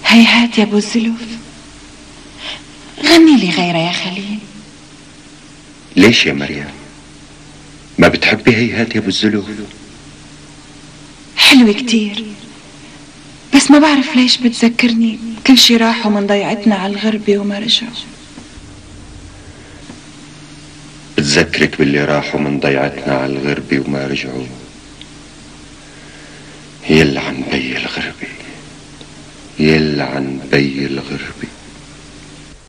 هيهات يا ابو الزلف، غني لي غيرها يا خليل. ليش يا مريم؟ ما بتحبي هيهات يا ابو الزلف؟ حلوة كتير، بس ما بعرف ليش بتذكرني كل شي راحوا من ضيعتنا على الغربة وما رجعوا. بتذكرك باللي راحوا من ضيعتنا على الغربة وما رجعوا، يلعن بي الغربة، يلعن بي الغربة.